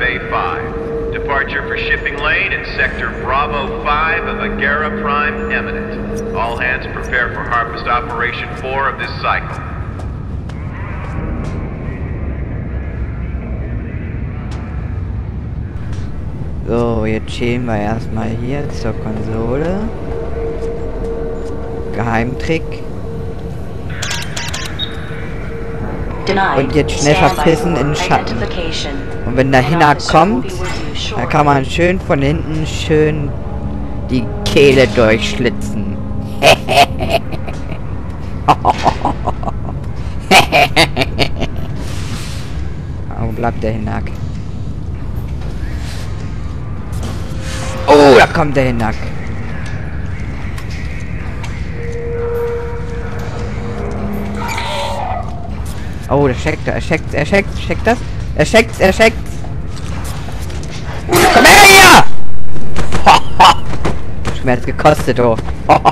A5. Departure for shipping lane in sector Bravo 5 of Agera Prime imminent. All hands prepare for harvest operation 4 of this cycle. So, jetzt schieben wir erstmal hier zur Konsole. Geheimtrick. Und jetzt schnell verpissen in den Schatten. Und wenn der Hinak kommt, dann kann man schön von hinten schön die Kehle durchschlitzen. Wo bleibt der Hinak? Oh, da kommt der Hinak. Oh, der scheckt, checkt das? Er checkt. Komm her hier! Schmerz gekostet, oh.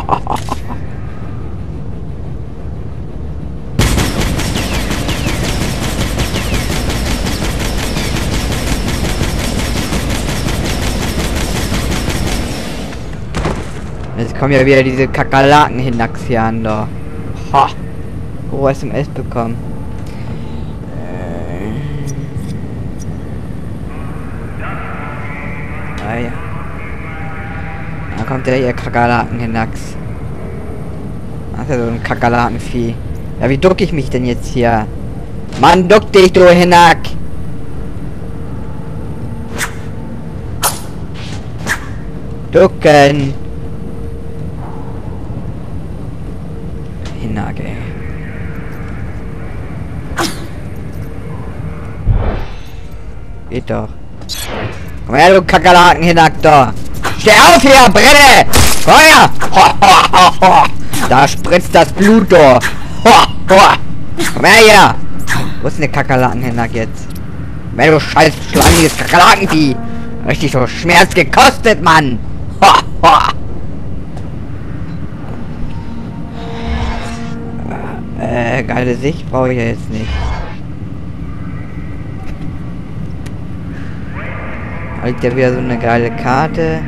Jetzt kommen ja wieder diese Kakerlaken-Hinaks hier an, da. Ha! Oh, SMS bekommen. Ah ja. Da kommt der hier Kakerlaken-Hinaks. Das ist ja so ein Kakerlakenvieh. Ja, wie duck ich mich denn jetzt hier? Mann, duck dich, du Hinak! Ducken! Hinak, ey. Geht doch. Komm her, du Kakerlaken-Hinak da! Steh auf hier, brenne! Feuer! Da spritzt das Blut, da! Komm her hier! Wo ist denn der Kakerlaken-Hinak jetzt? Mensch, du scheiß schlangiges Kakerlakenvieh! Richtig so Schmerz gekostet, Mann! Geile Sicht brauche ich ja jetzt nicht. Da liegt ja wieder so eine geile Karte.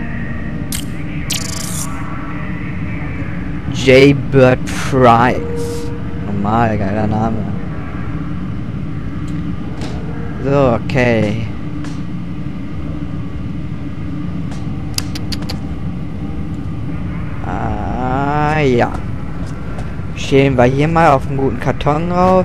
Jaybird Price. Normal, geiler Name. So, okay. Ah, ja. Stehen wir hier mal auf einen guten Karton drauf.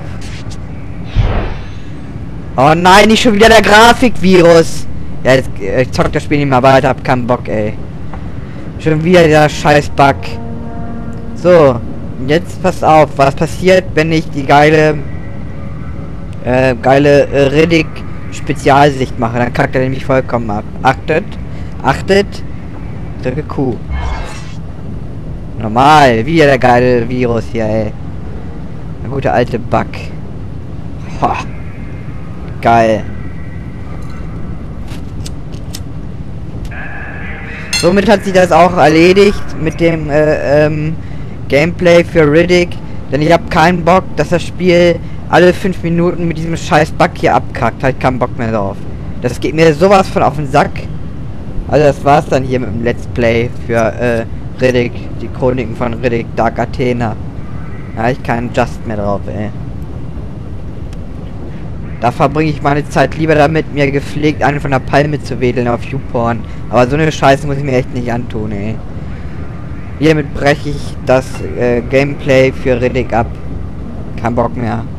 Oh nein, nicht schon wieder der Grafikvirus. Ja, jetzt ich zock das Spiel nicht mehr weiter, hab keinen Bock, ey. Schon wieder der scheiß Bug. So, jetzt passt auf, was passiert, wenn ich die geile Riddick Spezialsicht mache. Dann kackt er nämlich vollkommen ab. Achtet, drücke Q. Normal, wieder der geile Virus hier, ey. Der gute alte Bug. Ha. Geil. Somit hat sich das auch erledigt mit dem Gameplay für Riddick. Denn ich habe keinen Bock, dass das Spiel alle 5 Minuten mit diesem scheiß Bug hier abkackt. Halt keinen Bock mehr drauf. Das geht mir sowas von auf den Sack. Also das war's dann hier mit dem Let's Play für Riddick, die Chroniken von Riddick, Dark Athena. Da habe ich keinen Just mehr drauf, ey. Da verbringe ich meine Zeit lieber damit, mir gepflegt einen von der Palme zu wedeln auf YouPorn. Aber so eine Scheiße muss ich mir echt nicht antun, ey. Hiermit breche ich das Gameplay für Riddick ab. Kein Bock mehr.